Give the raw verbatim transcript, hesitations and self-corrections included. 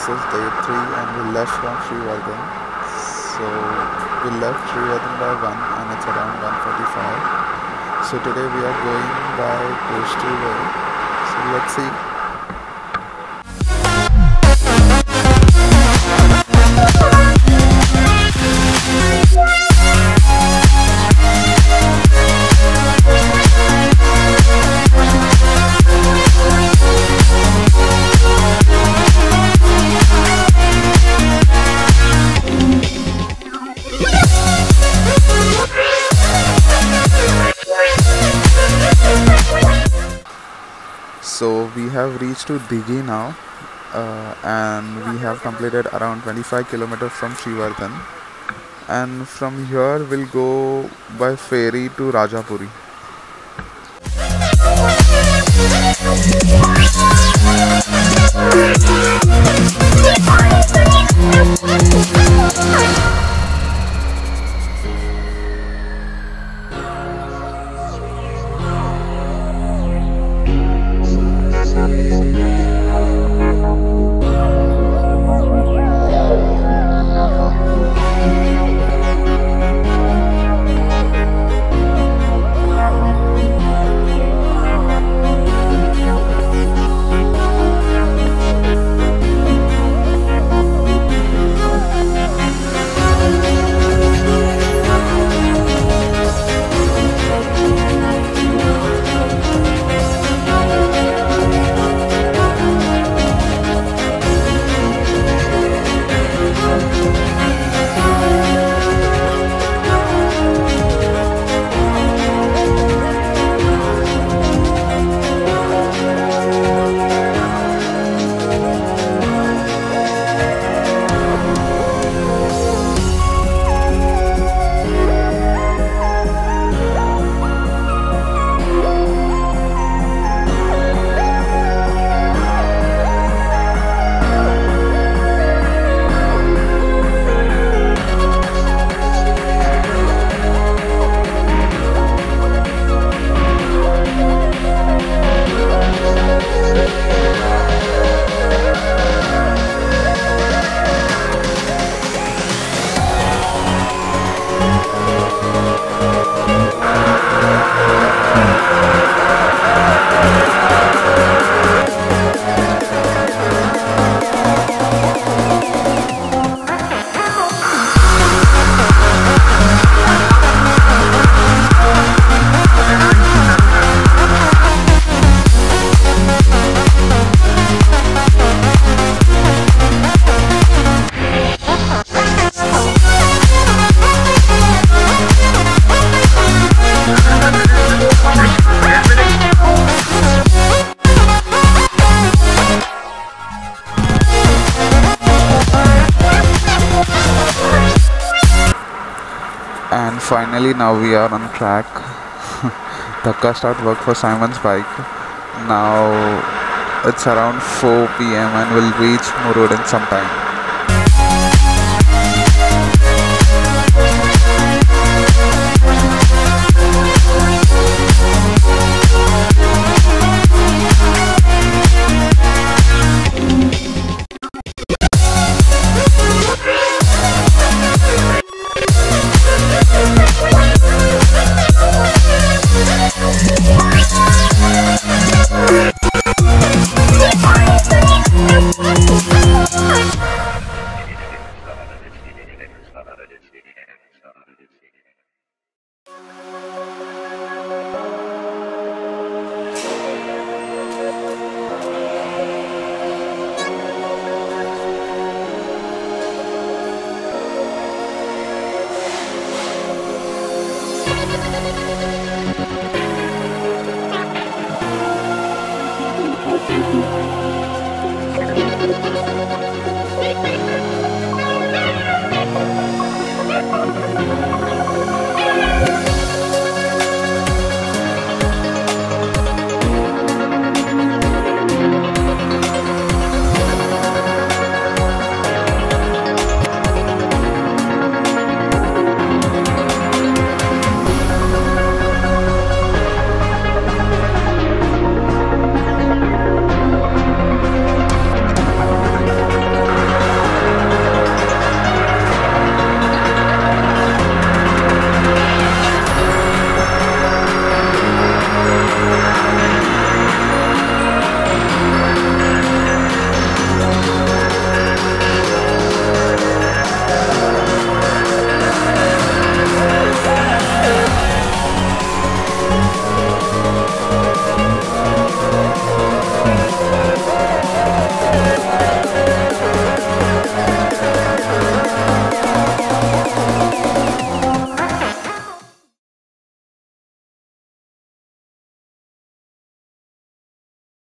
is day three and we left from Srivardhan. So we left Srivardhan by one and it's around one forty-five. So today we are going by coastal way. So let's see. So we have reached to Dighi now uh, and we have completed around twenty-five kilometers from Srivardhan, and from here we'll go by ferry to Rajapuri. And finally now we are on track. Dhakka start work for Simon's bike. Now it's around four p m and we'll reach Murud in some time. We'll be right back.